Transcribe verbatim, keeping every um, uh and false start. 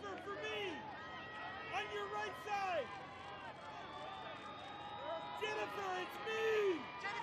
Jennifer, for me! On your right side! Jennifer, it's me! Jennifer!